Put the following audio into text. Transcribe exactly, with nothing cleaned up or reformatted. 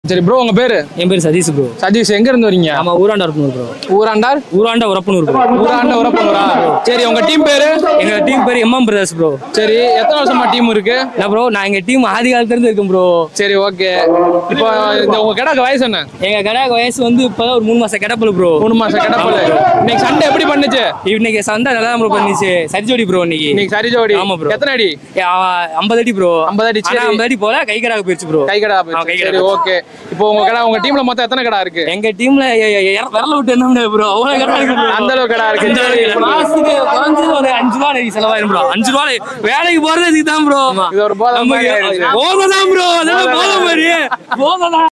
சரி ப்ரோ, உங்க பேரு? என் பேர் சதீஷ் ப்ரோ. சதீஷ், எங்க இருந்து வரீங்க? ஆமா, ஊராண்ட உரப்பனூர் ப்ரோ. ஊராண்டார் ஊராண்ட உரப்பனூர் ப்ரோ. ஊராண்ட உரப்பனூரா? சரி, உங்க டீம் பேரு? எங்க டீம் பேர் எம்எம் பிரதர்ஸ் ப்ரோ. சரி, எத்தனை வருஷமா டீம் இருக்கு? இல்ல ப்ரோ, நான் எங்க டீம் ஆதி காலத்துல இருந்து இருக்கும் ப்ரோ. சரி, ஓகே. இப்போ இந்த உங்க கிடாக்கு வயசு என்ன? எங்க கடாக்கு வயசு வந்து இப்பதான் ஒரு மூணு மாசம் கிடப்பல் ப்ரோ. மூணு மாசம் கிடப்பல். இன்னைக்கு சண்டை எப்படி பண்ணுச்சு? இன்னைக்கு சண்டை நல்லா ப்ரோ பண்ணிச்சு. சரிஜோடி ப்ரோ இன்னைக்கு. இன்னைக்கு சரி ஜோடி. ஆமா ப்ரோ. எத்தனை அடி? ஐம்பது அடி ப்ரோ. ஐம்பது அடி. சரி, ஐம்பது அடி போல கை கடாக்கு போயிடுச்சு ப்ரோ. கை கடா போயிடுச்சு. சரி, ஓகே. இப்போ உங்க கடா, உங்க டீம்ல மொத்தம் எத்தனை கடா இருக்கு? எங்க டீம்ல விரல விட்டு என்ன ப்ரோ, அவ்வளவு கடா இருக்கு ப்ரோ. அந்த அளவுக்கு கடா இருக்கு. மாசத்துக்கு குறைஞ்சது ஒரு அஞ்சு ரூபாய் செலவாயிரும் ப்ரோ. அஞ்சு ரூபாய் வேலைக்கு போறது இதுதான் ப்ரோ. இது ஒரு போதை மாதிரி ஆயிடுச்சு. போதை தான் ப்ரோ. அதெல்லாம் போதை மாதிரி போதை தான்.